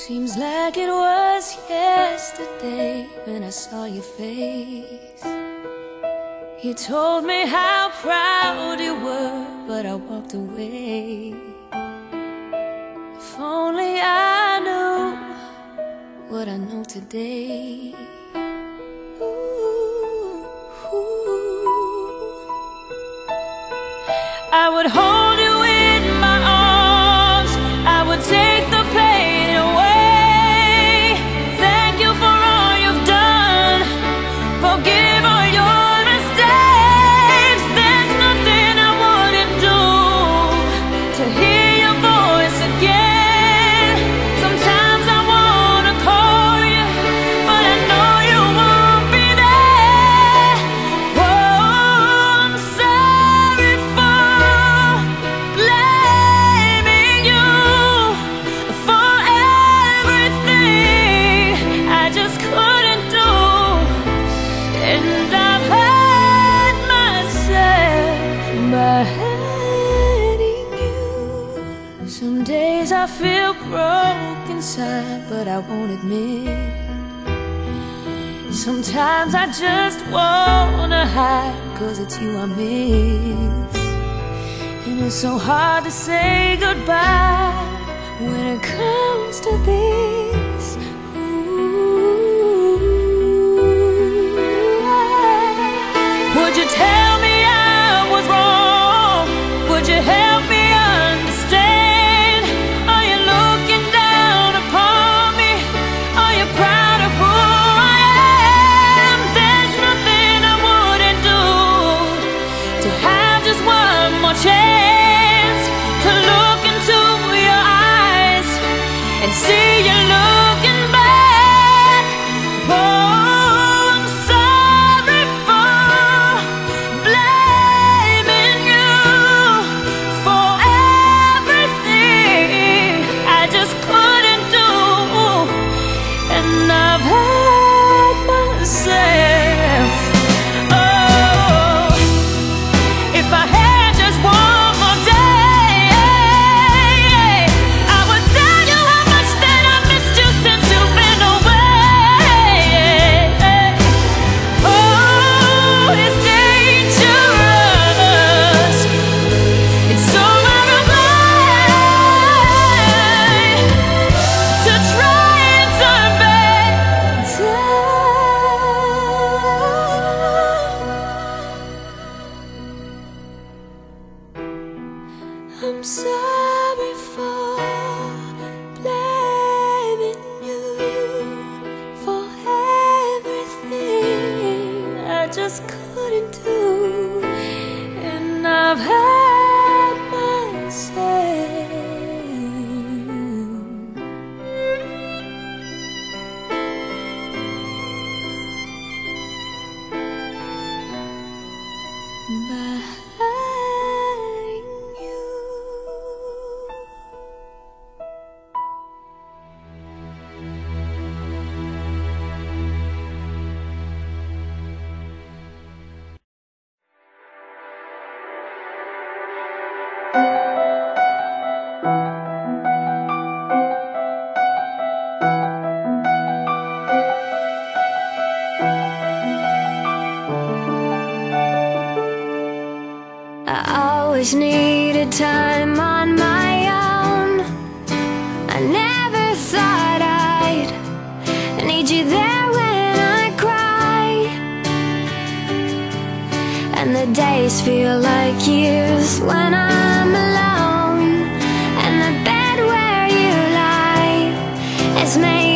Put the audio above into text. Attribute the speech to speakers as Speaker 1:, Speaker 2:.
Speaker 1: Seems like it was yesterday when I saw your face. You told me how proud you were, but I walked away. If only I knew what I know today. Ooh, ooh. I would hold you in my arms, I would take the pain away. Thank you for all you've done, forgive all your mistakes. There's nothing I wouldn't do to hear your voice again. Sometimes I wanna call you, but I know you won't be there. Oh, I'm sorry for blaming you for everything I just couldn't do. And I've hurt myself by hurting you. Some days I feel broken inside, but I won't admit. Sometimes I just wanna hide, 'cause it's you I miss. And it's so hard to say goodbye when it comes to this. Ooh. Would you tell me I was wrong? Would you help me understand? Are you looking down upon me? Are you proud of who I am? There's nothing I wouldn't do to have just one more chance to look into your eyes and see you looking back. Oh, I'm sorry for blaming you for everything I just couldn't do. And I've hurt myself. Oh, if I had just one more day, I would tell you how much that I missed you since you've been away. Oh, it's dangerous. It's so out of line to try and turn back time. I'm sorry for blaming you for everything I just couldn't do. And I've hurt myself by hurting you. I always needed time on my own. I never thought I'd need you there when I cry. And the days feel like years when I'm alone. And the bed where you lie is made